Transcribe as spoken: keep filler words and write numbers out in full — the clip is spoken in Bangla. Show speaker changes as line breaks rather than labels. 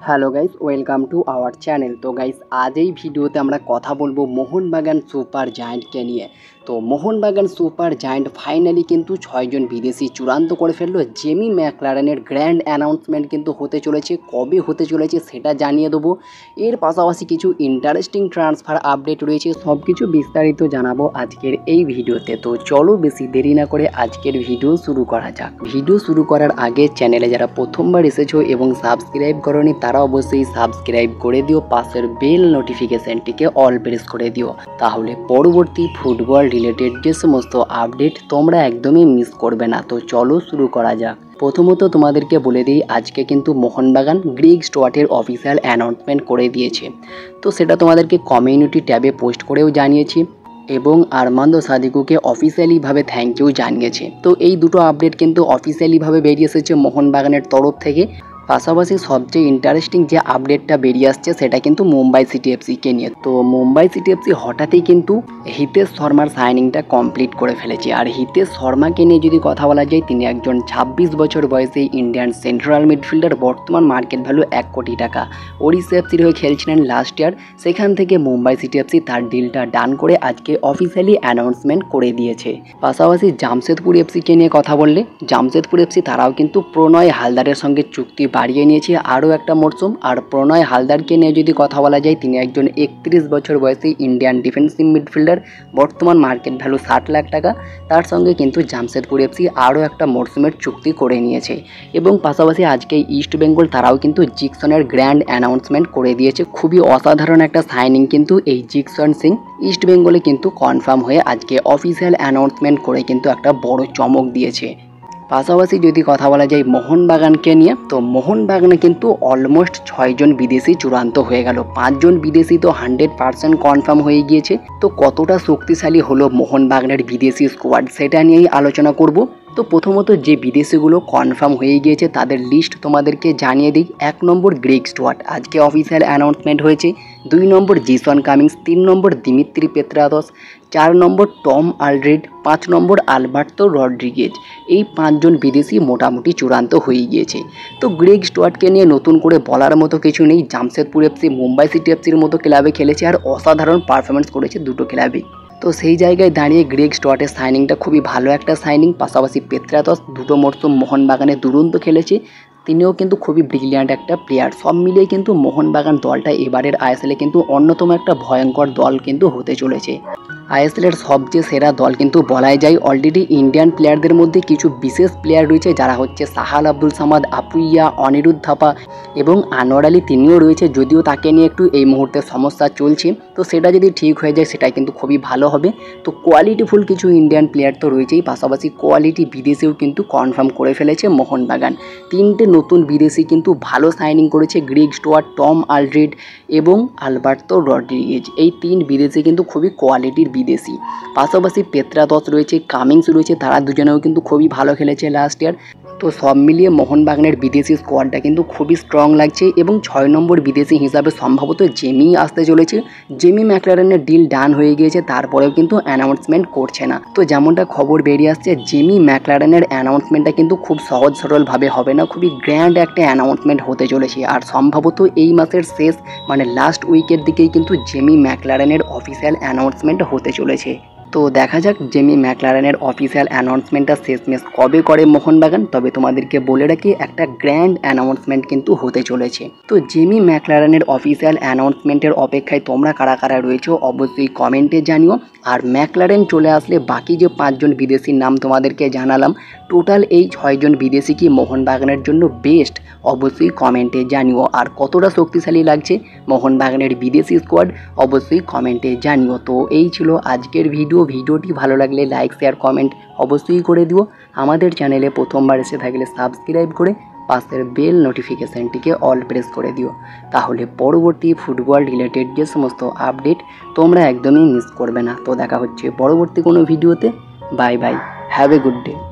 Hello guys, welcome to our channel. তো গাইস, আজ এই ভিডিওতে আমরা কথা বলবো মোহনবাগান সুপার জায়ান্টকে নিয়ে। তো মোহনবাগান সুপার জায়ান্ট ফাইনালি কিন্তু ছয়জন বিদেশি চূড়ান্ত করে ফেললো। জেমি ম্যাকলারেনের গ্র্যান্ড অ্যানাউন্সমেন্ট কিন্তু হতে চলেছে, কবে হতে চলেছে সেটা জানিয়ে দেবো। এর পাশাপাশি কিছু ইন্টারেস্টিং ট্রান্সফার আপডেট রয়েছে, সব কিছু বিস্তারিত জানাবো আজকের এই ভিডিওতে। তো চলো বেশি দেরি না করে আজকের ভিডিও শুরু করা যাক। ভিডিও শুরু করার আগে চ্যানেলে যারা প্রথমবার এসেছো এবং সাবস্ক্রাইব করোনি তারা অবশ্যই সাবস্ক্রাইব করে দিও, পাশের বেল নোটিফিকেশনটিকে অল প্রেস করে দিও, তাহলে পরবর্তী ফুটবল রিলেটেড যে সমস্ত আপডেট তোমরা একদমই মিস করবে না। তো চলো শুরু করা যাক। প্রথমত তোমাদেরকে বলে দিই, আজকে কিন্তু মোহনবাগান গ্রেগ স্টুয়ার্টের অফিসিয়াল অ্যানাউন্সমেন্ট করে দিয়েছে। তো সেটা তোমাদেরকে কমিউনিটি ট্যাবে পোস্ট করেও জানিয়েছি এবং আরমান্দো সাদিকুকে অফিসিয়ালিভাবে থ্যাংক ইউ জানিয়েছে। তো এই দুটো আপডেট কিন্তু অফিসিয়ালিভাবে বেরিয়ে এসেছে মোহনবাগানের তরফ থেকে। পাশাপাশি সবচেয়ে ইন্টারেস্টিং যে আপডেটটা বেরিয়ে আসছে সেটা কিন্তু মুম্বাই সিটি এফসিকে নিয়ে। তো মুম্বাই সিটি এফসি হঠাৎই কিন্তু হিতেশ শর্মার সাইনিংটা কমপ্লিট করে ফেলেছে। আর হিতেশ শর্মাকে নিয়ে যদি কথা বলা যায়, তিনি একজন ছাব্বিশ বছর বয়সী ইন্ডিয়ান সেন্ট্রাল মিডফিল্ডার, বর্তমান মার্কেট ভ্যালু এক কোটি টাকা। ওড়িশা এফসির হয়ে খেলছিলেন লাস্ট ইয়ার, সেখান থেকে মুম্বাই সিটি এফসি তার ডিলটা ডান করে আজকে অফিসিয়ালি অ্যানাউন্সমেন্ট করে দিয়েছে। পাশাপাশি জামশেদপুর এফসিকে নিয়ে কথা বললে, জামশেদপুর এফসি তারাও কিন্তু প্রণয় হালদারের সঙ্গে চুক্তি বাড়িয়ে নিয়েছে আরও একটা মরশুম। আর প্রণয় হালদারকে নিয়ে যদি কথা বলা যায়, তিনি একজন একত্রিশ বছর বয়সী ইন্ডিয়ান ডিফেন্সিভ মিডফিল্ডার, বর্তমান মার্কেট ভ্যালু ষাট লাখ টাকা। তার সঙ্গে কিন্তু জামশেদপুর এফসি আরও একটা মরশুমের চুক্তি করে নিয়েছে। এবং পাশাপাশি আজকে ইস্ট বেঙ্গল তারাও কিন্তু জিকসনের গ্র্যান্ড অ্যানাউন্সমেন্ট করে দিয়েছে। খুবই অসাধারণ একটা সাইনিং কিন্তু এই জিকসন সিং ইস্ট বেঙ্গলে কিন্তু কনফার্ম হয়ে আজকে অফিসিয়াল অ্যানাউন্সমেন্ট করে কিন্তু একটা বড় চমক দিয়েছে। পাশাপাশি যদি কথা বলা যায় মোহনবাগানকে নিয়ে, তো মোহনবাগানে কিন্তু অলমোস্ট ছয়জন বিদেশি চূড়ান্ত হয়ে গেল। পাঁচজন বিদেশি তো হান্ড্রেড পার্সেন্ট কনফার্ম হয়ে গিয়েছে। তো কতটা শক্তিশালী হলো মোহনবাগানের বিদেশি স্কোয়াড সেটা নিয়েই আলোচনা করব। তো প্রথমত যে বিদেশিগুলো কনফার্ম হয়ে গিয়েছে তাদের লিস্ট তোমাদেরকে জানিয়ে দিই। এক নম্বর গ্রেগ স্টুয়ার্ট, আজকে অফিসিয়াল অ্যানাউন্সমেন্ট হয়েছে। দুই নম্বর জেসন কামিংস, তিন নম্বর দিমিত্রি পেত্রাদস, চার নম্বর টম আলড্রেড, পাঁচ নম্বর আলবার্তো রড্রিগেজ। এই পাঁচজন বিদেশি মোটামুটি চূড়ান্ত হয়ে গিয়েছে। তো গ্রেগ স্টুয়ার্টকে নিয়ে নতুন করে বলার মতো কিছু নেই। জামশেদপুর এফসি, মুম্বাই সিটি এফসির মতো ক্লাবে খেলেছে আর অসাধারণ পারফরমেন্স করেছে দুটো ক্লাবেই। তো সেই জায়গায় দাঁড়িয়ে গ্রেগ স্টুয়ার্টের সাইনিংটা খুবই ভালো একটা সাইনিং। পাশাপাশি পেত্রাদস দুটো মরশুম মোহনবাগানে দুরন্ত খেলেছে, তিনিও কিন্তু খুবই ব্রিলিয়ান্ট একটা প্লেয়ার। সব মিলিয়ে কিন্তু মোহনবাগান দলটা এবারের আইএসএলে কিন্তু অন্যতম একটা ভয়ঙ্কর দল কিন্তু হতে চলেছে। আইএসএলের সবচেয়ে সেরা দল কিন্তু বলাই যায়। অলরেডি ইন্ডিয়ান প্লেয়ারদের মধ্যে কিছু বিশেষ প্লেয়ার রয়েছে যারা হচ্ছে সাহাল আব্দুল সামাদ, আপুইয়া, অনিরুদ্ধ থাপা এবং আনোয়ার আলী, তিনিও রয়েছে। যদিও তাকে নিয়ে একটু এই মুহূর্তে সমস্যা চলছে, তো সেটা যদি ঠিক হয়ে যায় সেটা কিন্তু খুবই ভালো হবে। তো কোয়ালিটিফুল কিছু ইন্ডিয়ান প্লেয়ার তো রয়েছেই, পাশাপাশি কোয়ালিটি বিদেশেও কিন্তু কনফার্ম করে ফেলেছে মোহনবাগান। তিনটে নতুন বিদেশি কিন্তু ভালো সাইনিং করেছে, গ্রেগ স্টুয়ার্ট, টম আলড্রেড এবং আলবার্তো রড্রিগেজ। এই তিন বিদেশি কিন্তু খুবই কোয়ালিটির বিদেশি। পাশাপাশি পেত্রাদস রয়েছে, কামিংস রয়েছে, তারা দুজনেও কিন্তু খুবই ভালো খেলেছে লাস্ট ইয়ার। তো সব মিলিয়ে মোহনবাগানের বিদেশি স্কোয়াডটা কিন্তু খুবই স্ট্রং লাগছে। এবং ছয় নম্বর বিদেশি হিসাবে সম্ভবত জেমি আসতে চলেছে। জেমি ম্যাকলারেনের ডিল ডান হয়ে গিয়েছে, তারপরেও কিন্তু অ্যানাউন্সমেন্ট করছে না। তো যেমনটা খবর বেরিয়ে আসছে, জেমি ম্যাকলারেনের অ্যানাউন্সমেন্টটা কিন্তু খুব সহজ সরলভাবে হবে না, খুবই গ্র্যান্ড একটা অ্যানাউন্সমেন্ট হতে চলেছে। আর সম্ভবত এই মাসের শেষ মানে লাস্ট উইকের দিকেই কিন্তু জেমি ম্যাকলারেনের অফিসিয়াল অ্যানাউন্সমেন্ট হতে চলেছে। তো দেখা যাক জেমি ম্যাকলারেনের অফিসিয়াল অ্যানাউন্সমেন্টটা শেষমেশ কবে করে মোহনবাগান। তবে তোমাদেরকে বলে রাখি, একটা গ্র্যান্ড অ্যানাউন্সমেন্ট কিন্তু হতে চলেছে। তো জেমি ম্যাকলারেনের অফিসিয়াল অ্যানাউন্সমেন্টের অপেক্ষায় তোমরা কারা কারা রয়েছো অবশ্যই কমেন্টে জানিও। আর ম্যাকলারেন চলে আসলে বাকি যে পাঁচজন বিদেশির নাম তোমাদেরকে জানালাম, টোটাল এই ছয়জন বিদেশি কি মোহনবাগানের জন্য বেস্ট অবশ্যই কমেন্টে জানিও। আর কতটা শক্তিশালী লাগছে মোহনবাগানের বিদেশি স্কোয়াড অবশ্যই কমেন্টে জানিও। তো এই ছিল আজকের ভিডিও। ভিডিওটি ভালো লাগলে লাইক, শেয়ার, কমেন্ট অবশ্যই করে দিও। আমাদের চ্যানেলে প্রথমবার এসে থাকলে সাবস্ক্রাইব করে পাশের বেল নোটিফিকেশানটিকে অল প্রেস করে দিও, তাহলে পরবর্তী ফুটবল রিলেটেড যে সমস্ত আপডেট তোমরা একদমই মিস করবে না। তো দেখা হচ্ছে পরবর্তী কোনো ভিডিওতে। Bye bye, have a good day.